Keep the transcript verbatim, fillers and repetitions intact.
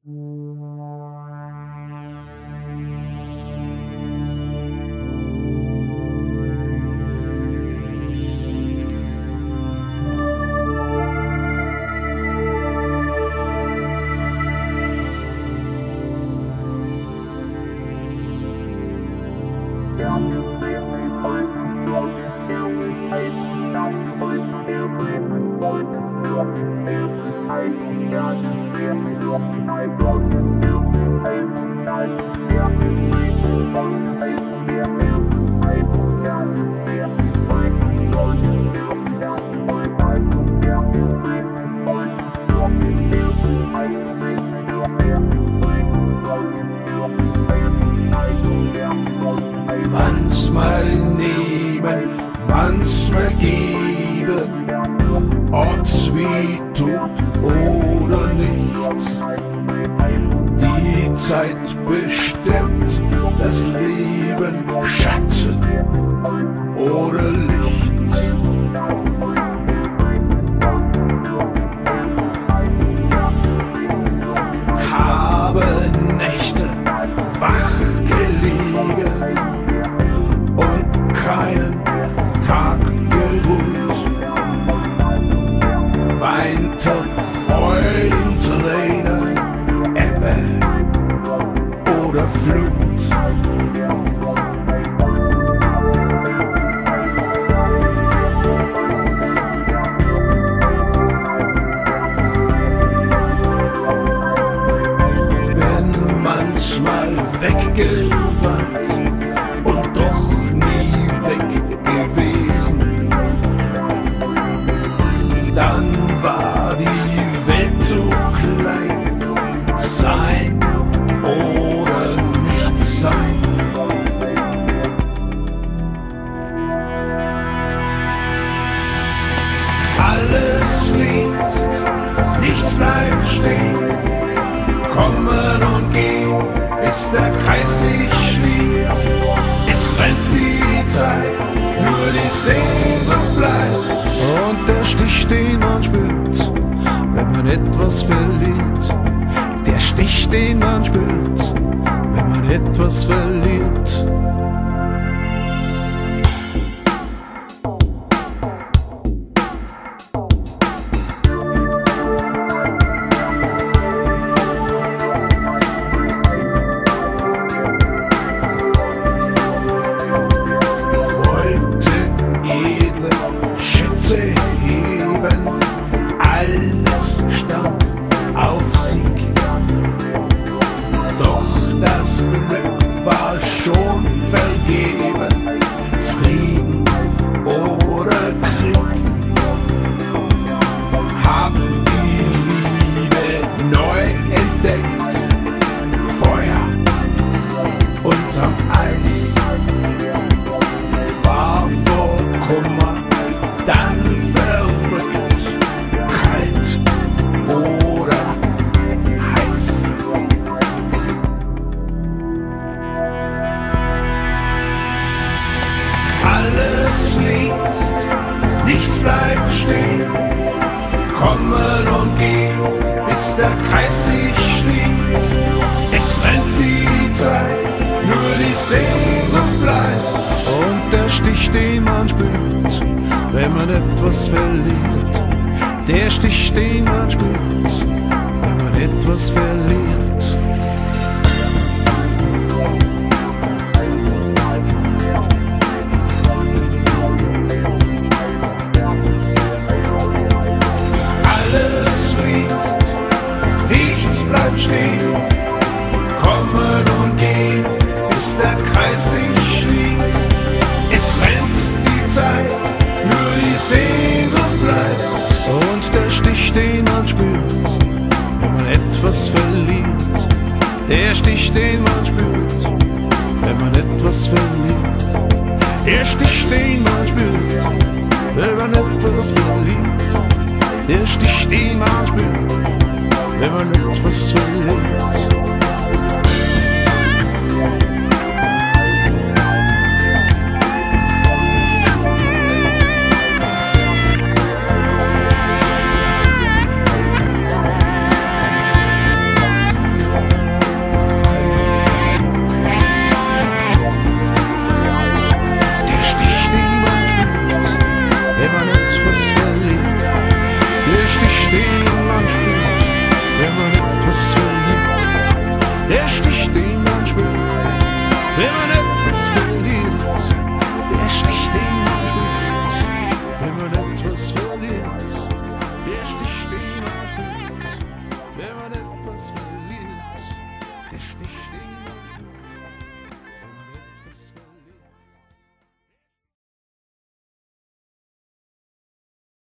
Manchmal nehmen, manchmal geben, ob's weh tut oder nicht. Die Zeit bestimmt das Leben, Schatten oder Licht. Habe Nächte wach gelegen und keinen Tag geruht, weinte Freudentränen, Ebbe oder Flut. Bin manchmal weggerannt und doch nie weg gewesen. Dann war die Welt zu klein, sein oder nicht sein. Alles fließt, nichts bleibt stehen, kommen und gehen, bis der Kreis sich schließt. Es rennt die Zeit, nur die Sehnsucht bleibt. Und der Stich, den man spürt, wenn man etwas verliert. Der Stich, den man spürt, wenn man etwas verliert. Schütze heben, alles stand auf Sieg. Doch das Glück war schon vergeben, Frieden oder Krieg. Hab die Liebe neu entdeckt, Feuer unterm Eis, war vor Kummer dann verrückt, kalt oder heiß. Alles fließt, nichts bleibt stehen, kommen und gehen, bis der Kreis sich schließt. Es rennt die Zeit, nur die Sehnsucht bleibt. Und der Stich, den man spürt, wenn man etwas verliert. Der Stich, den man spürt, wenn man etwas verliert. Alles fließt, nichts bleibt stehen, kommen und gehen, bis der Kreis sich schließt. Es rennt die Zeit, nur die Sehnsucht bleibt. Und der Stich, den man spürt, wenn man etwas verliert. Der Stich, den man spürt, wenn man etwas verliert. Der Stich, den man spürt, wenn man etwas verliert. Der Stich, den man spürt, wenn man etwas verliert.